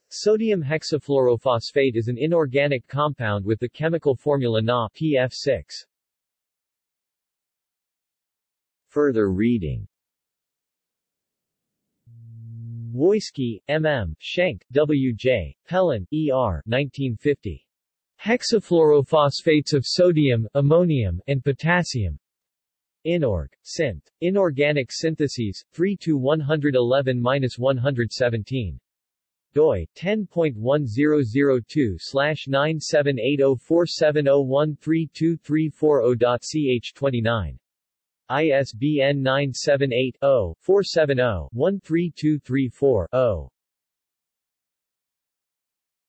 Sodium hexafluorophosphate is an inorganic compound with the chemical formula Na PF6. Further reading. Woisky, M.M., Schenk, W.J., Pellin, E.R. 1950. Hexafluorophosphates of sodium, ammonium, and potassium. Inorg. Sint. Inorganic Syntheses, 3-111-117. doi 10.1002/9780470132340.ch29. ISBN 978 0 470 13234 0.